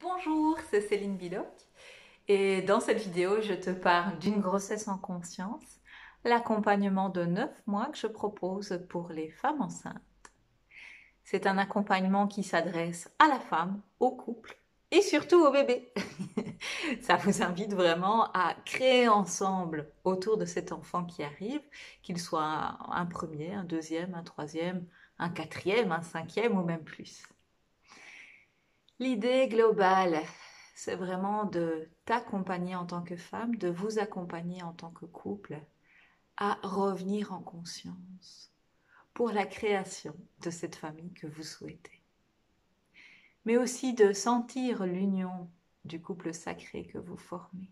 Bonjour, c'est Céline Biloc et dans cette vidéo, je te parle d'une grossesse en conscience, l'accompagnement de 9 mois que je propose pour les femmes enceintes. C'est un accompagnement qui s'adresse à la femme, au couple et surtout au bébé. Ça vous invite vraiment à créer ensemble autour de cet enfant qui arrive, qu'il soit un premier, un deuxième, un troisième, un quatrième, un cinquième ou même plus. L'idée globale, c'est vraiment de t'accompagner en tant que femme, de vous accompagner en tant que couple à revenir en conscience pour la création de cette famille que vous souhaitez. Mais aussi de sentir l'union du couple sacré que vous formez.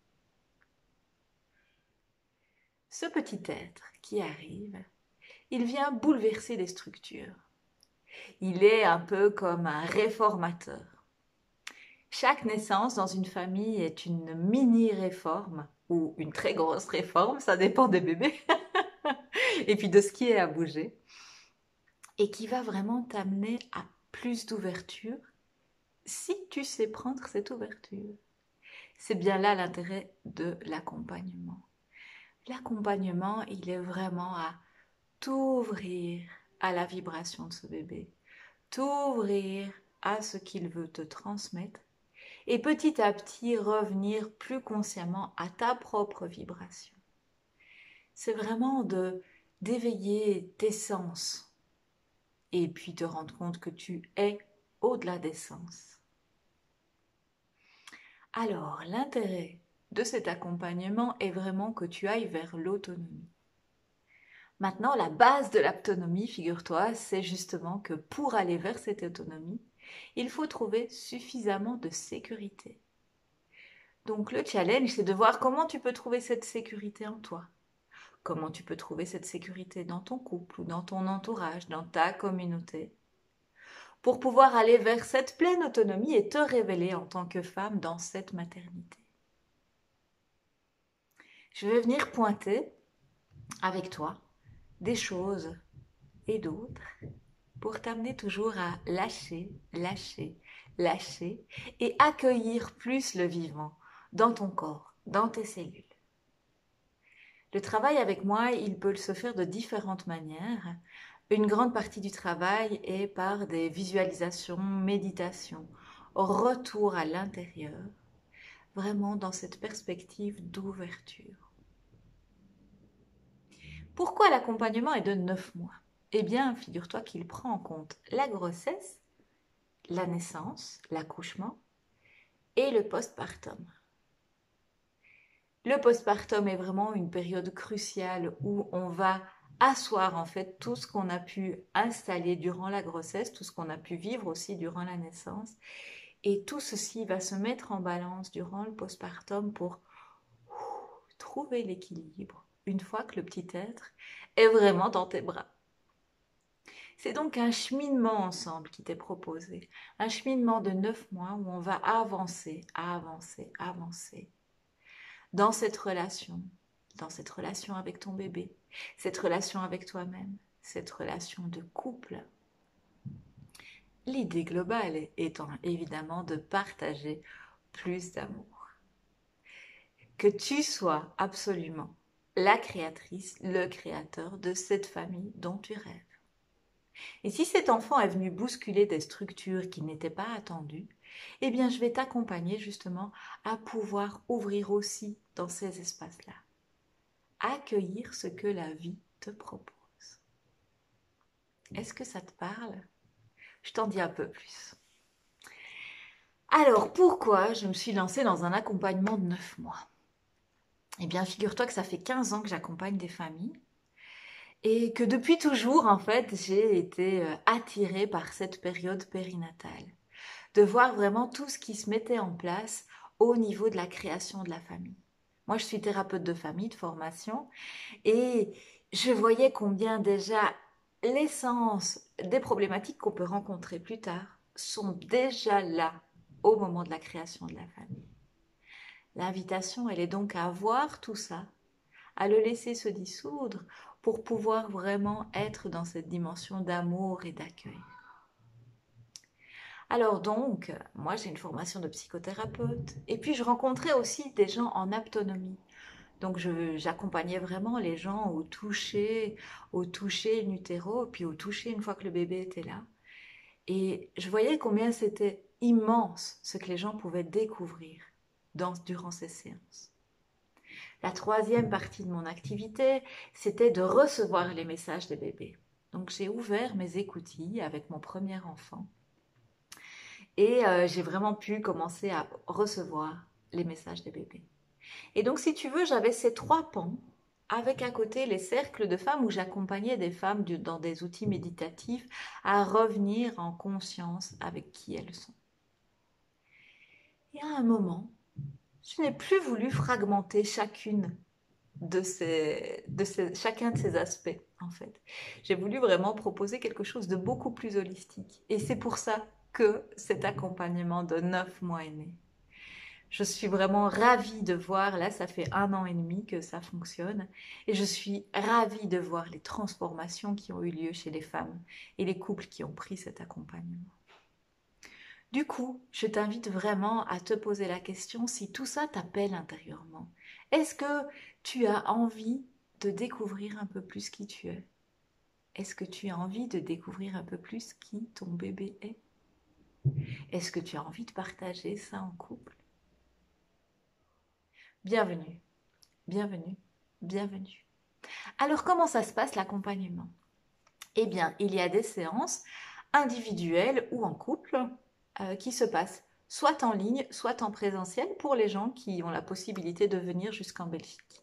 Ce petit être qui arrive, il vient bouleverser les structures. Il est un peu comme un réformateur. Chaque naissance dans une famille est une mini-réforme ou une très grosse réforme, ça dépend des bébés, et puis de ce qui est à bouger, et qui va vraiment t'amener à plus d'ouverture si tu sais prendre cette ouverture. C'est bien là l'intérêt de l'accompagnement. L'accompagnement, il est vraiment à t'ouvrir à la vibration de ce bébé, t'ouvrir à ce qu'il veut te transmettre, et petit à petit revenir plus consciemment à ta propre vibration. C'est vraiment d'éveiller tes sens et puis te rendre compte que tu es au-delà des sens. Alors, l'intérêt de cet accompagnement est vraiment que tu ailles vers l'autonomie. Maintenant, la base de l'autonomie, figure-toi, c'est justement que pour aller vers cette autonomie, il faut trouver suffisamment de sécurité. Donc le challenge, c'est de voir comment tu peux trouver cette sécurité en toi. Comment tu peux trouver cette sécurité dans ton couple ou dans ton entourage, dans ta communauté, pour pouvoir aller vers cette pleine autonomie et te révéler en tant que femme dans cette maternité. Je vais venir pointer avec toi des choses et d'autres pour t'amener toujours à lâcher, lâcher, lâcher et accueillir plus le vivant dans ton corps, dans tes cellules. Le travail avec moi, il peut se faire de différentes manières. Une grande partie du travail est par des visualisations, méditations, retour à l'intérieur, vraiment dans cette perspective d'ouverture. Pourquoi l'accompagnement est de 9 mois? Eh bien, figure-toi qu'il prend en compte la grossesse, la naissance, l'accouchement et le postpartum. Le postpartum est vraiment une période cruciale où on va asseoir en fait tout ce qu'on a pu installer durant la grossesse, tout ce qu'on a pu vivre aussi durant la naissance. Et tout ceci va se mettre en balance durant le postpartum pour trouver l'équilibre une fois que le petit être est vraiment dans tes bras. C'est donc un cheminement ensemble qui t'est proposé, un cheminement de 9 mois où on va avancer, avancer, avancer dans cette relation avec ton bébé, cette relation avec toi-même, cette relation de couple. L'idée globale étant évidemment de partager plus d'amour. Que tu sois absolument la créatrice, le créateur de cette famille dont tu rêves. Et si cet enfant est venu bousculer des structures qui n'étaient pas attendues, eh bien je vais t'accompagner justement à pouvoir ouvrir aussi dans ces espaces-là. Accueillir ce que la vie te propose. Est-ce que ça te parle? Je t'en dis un peu plus. Alors, pourquoi je me suis lancée dans un accompagnement de 9 mois? Eh bien, figure-toi que ça fait 15 ans que j'accompagne des familles et que depuis toujours, en fait, j'ai été attirée par cette période périnatale. De voir vraiment tout ce qui se mettait en place au niveau de la création de la famille. Moi, je suis thérapeute de famille de formation et je voyais combien déjà l'essence des problématiques qu'on peut rencontrer plus tard sont déjà là au moment de la création de la famille. L'invitation, elle est donc à voir tout ça, à le laisser se dissoudre pour pouvoir vraiment être dans cette dimension d'amour et d'accueil. Alors donc, moi j'ai une formation de psychothérapeute et puis je rencontrais aussi des gens en autonomie. Donc j'accompagnais vraiment les gens au toucher in utero, puis au toucher une fois que le bébé était là. Et je voyais combien c'était immense ce que les gens pouvaient découvrir durant ces séances. La troisième partie de mon activité, c'était de recevoir les messages des bébés. Donc j'ai ouvert mes écoutilles avec mon premier enfant et j'ai vraiment pu commencer à recevoir les messages des bébés. Et donc si tu veux, j'avais ces trois pans avec à côté les cercles de femmes où j'accompagnais des femmes dans des outils méditatifs à revenir en conscience avec qui elles sont. Et à un moment, je n'ai plus voulu fragmenter chacun de ces aspects, en fait. J'ai voulu vraiment proposer quelque chose de beaucoup plus holistique. Et c'est pour ça que cet accompagnement de 9 mois est né. Je suis vraiment ravie de voir, là ça fait 1 an et demi que ça fonctionne, et je suis ravie de voir les transformations qui ont eu lieu chez les femmes et les couples qui ont pris cet accompagnement. Du coup, je t'invite vraiment à te poser la question si tout ça t'appelle intérieurement. Est-ce que tu as envie de découvrir un peu plus qui tu es? Est-ce que tu as envie de découvrir un peu plus qui ton bébé est? Est-ce que tu as envie de partager ça en couple? Bienvenue, bienvenue, bienvenue. Alors comment ça se passe l'accompagnement? Eh bien, il y a des séances individuelles ou en couple qui se passent soit en ligne, soit en présentiel pour les gens qui ont la possibilité de venir jusqu'en Belgique.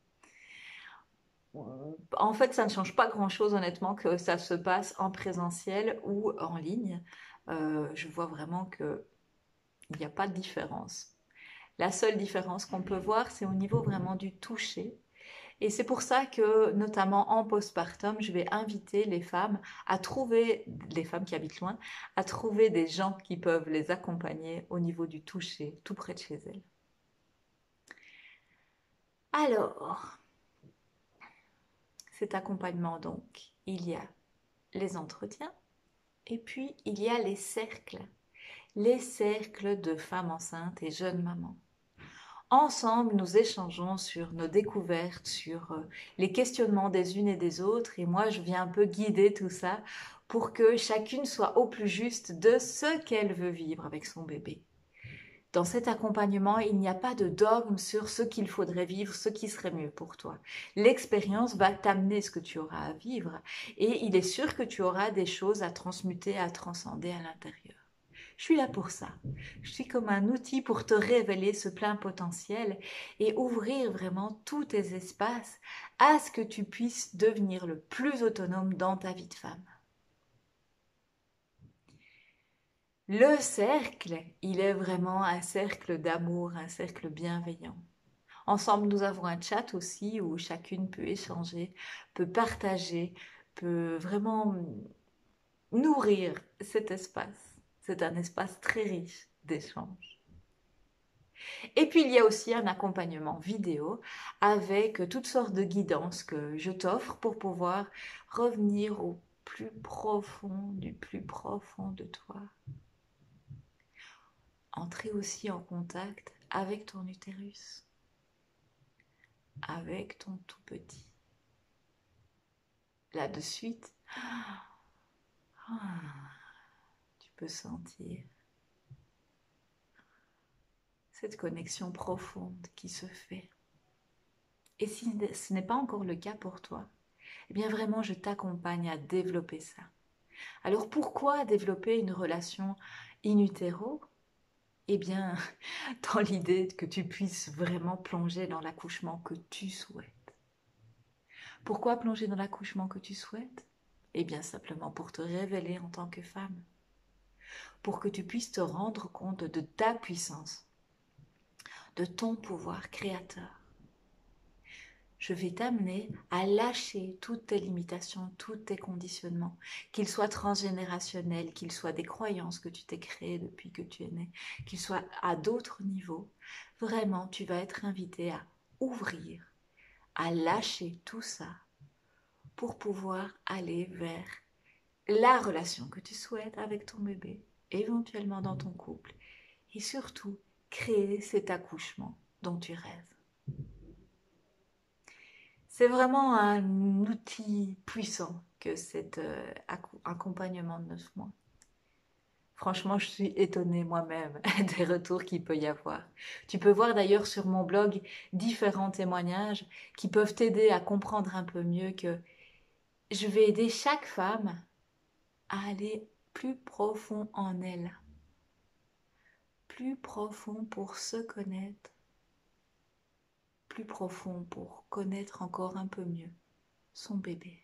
En fait, ça ne change pas grand-chose honnêtement que ça se passe en présentiel ou en ligne. Je vois vraiment qu'il n'y a pas de différence. La seule différence qu'on peut voir, c'est au niveau vraiment du toucher. Et c'est pour ça que, notamment en postpartum, je vais inviter les femmes à trouver, les femmes qui habitent loin, à trouver des gens qui peuvent les accompagner au niveau du toucher, tout près de chez elles. Alors, cet accompagnement, donc, il y a les entretiens et puis il y a les cercles de femmes enceintes et jeunes mamans. Ensemble, nous échangeons sur nos découvertes, sur les questionnements des unes et des autres. Et moi, je viens un peu guider tout ça pour que chacune soit au plus juste de ce qu'elle veut vivre avec son bébé. Dans cet accompagnement, il n'y a pas de dogme sur ce qu'il faudrait vivre, ce qui serait mieux pour toi. L'expérience va t'amener ce que tu auras à vivre et il est sûr que tu auras des choses à transmuter, à transcender à l'intérieur. Je suis là pour ça. Je suis comme un outil pour te révéler ce plein potentiel et ouvrir vraiment tous tes espaces à ce que tu puisses devenir le plus autonome dans ta vie de femme. Le cercle, il est vraiment un cercle d'amour, un cercle bienveillant. Ensemble, nous avons un chat aussi où chacune peut échanger, peut partager, peut vraiment nourrir cet espace. C'est un espace très riche d'échanges. Et puis il y a aussi un accompagnement vidéo avec toutes sortes de guidances que je t'offre pour pouvoir revenir au plus profond du plus profond de toi. Entrer aussi en contact avec ton utérus, avec ton tout petit. Là de suite, tu peux sentir cette connexion profonde qui se fait. Et si ce n'est pas encore le cas pour toi, eh bien vraiment je t'accompagne à développer ça. Alors pourquoi développer une relation in utero? Eh bien, dans l'idée que tu puisses vraiment plonger dans l'accouchement que tu souhaites. Pourquoi plonger dans l'accouchement que tu souhaites? Eh bien simplement pour te révéler en tant que femme, pour que tu puisses te rendre compte de ta puissance, de ton pouvoir créateur. Je vais t'amener à lâcher toutes tes limitations, tous tes conditionnements, qu'ils soient transgénérationnels, qu'ils soient des croyances que tu t'es créées depuis que tu es né, qu'ils soient à d'autres niveaux. Vraiment, tu vas être invité à ouvrir, à lâcher tout ça pour pouvoir aller vers la relation que tu souhaites avec ton bébé, éventuellement dans ton couple, et surtout créer cet accouchement dont tu rêves. C'est vraiment un outil puissant que cet accompagnement de 9 mois. Franchement, je suis étonnée moi-même des retours qu'il peut y avoir. Tu peux voir d'ailleurs sur mon blog différents témoignages qui peuvent t'aider à comprendre un peu mieux que je vais aider chaque femme à aller plus profond en elle, plus profond pour se connaître, plus profond pour connaître encore un peu mieux son bébé.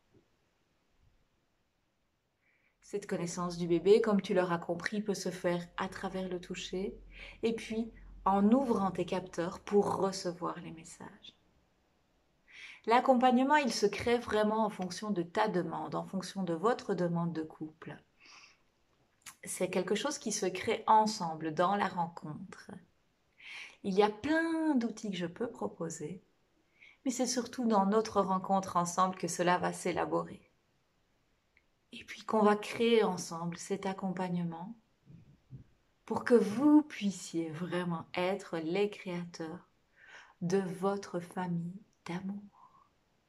Cette connaissance du bébé, comme tu l'auras compris, peut se faire à travers le toucher et puis en ouvrant tes capteurs pour recevoir les messages. L'accompagnement, il se crée vraiment en fonction de ta demande, en fonction de votre demande de couple. C'est quelque chose qui se crée ensemble dans la rencontre. Il y a plein d'outils que je peux proposer, mais c'est surtout dans notre rencontre ensemble que cela va s'élaborer. Et puis qu'on va créer ensemble cet accompagnement pour que vous puissiez vraiment être les créateurs de votre famille d'amour.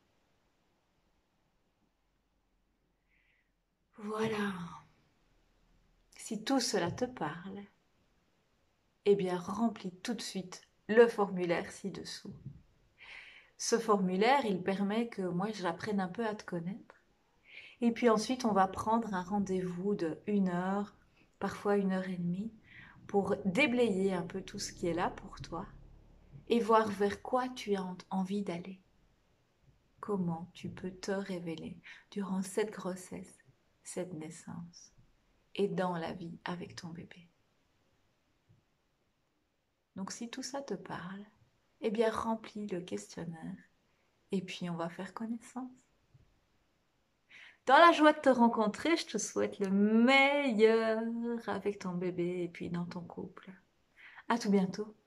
Voilà. Si tout cela te parle, eh bien remplis tout de suite le formulaire ci-dessous. Ce formulaire, il permet que moi j'apprenne un peu à te connaître. Et puis ensuite, on va prendre un rendez-vous de 1 heure, parfois 1 heure et demie, pour déblayer un peu tout ce qui est là pour toi et voir vers quoi tu as envie d'aller. Comment tu peux te révéler durant cette grossesse, cette naissance et dans la vie avec ton bébé. Donc si tout ça te parle, eh bien remplis le questionnaire et puis on va faire connaissance. Dans la joie de te rencontrer, je te souhaite le meilleur avec ton bébé et puis dans ton couple. À tout bientôt.